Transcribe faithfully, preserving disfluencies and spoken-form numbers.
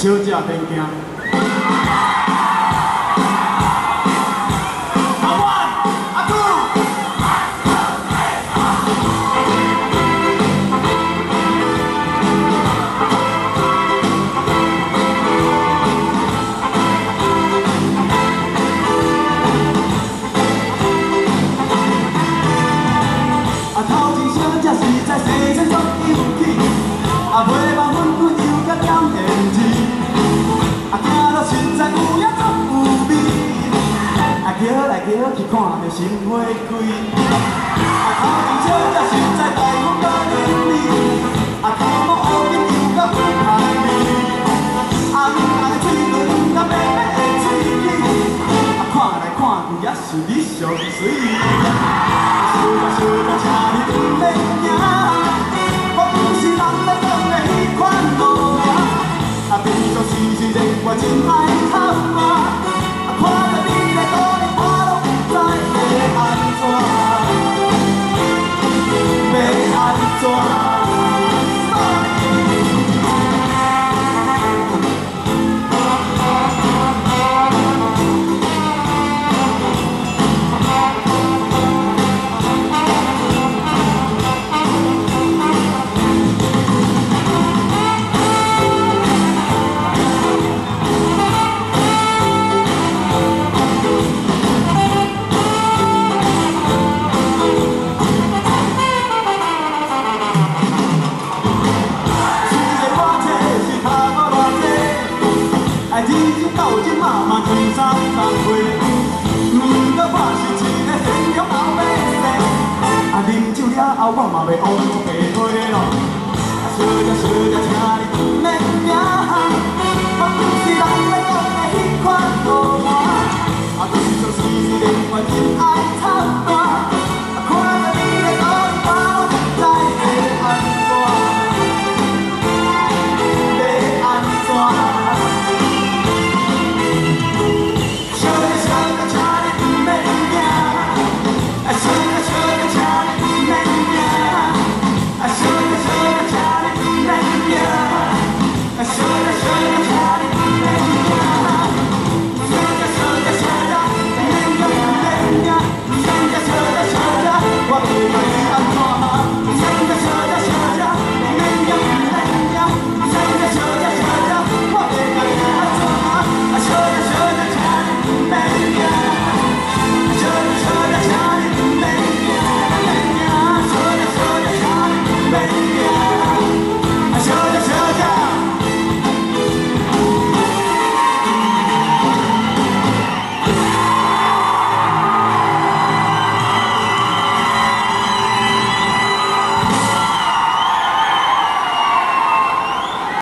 小姐免惊。阿万阿杜。 啊，袂望阮阮又甲点现字，啊，听到实在有影足有味，啊，叫来叫去看着心花开，啊，头前小姐实在待阮甲伶俐，啊，头毛乌紧又甲好看味，红红的嘴唇甲白白的喙齿，啊，看来看去也是你上水，小姐小姐，请你不免惊。 啊，变作时时令我真爱哭啊！啊，看着你来倒你，我拢不知要安怎，要安怎？ 到今嘛嘛二三十岁，毋过我是一个善良后尾生，啊，啉酒了后我嘛袂乌白花咯，啊，小姐小姐，请你。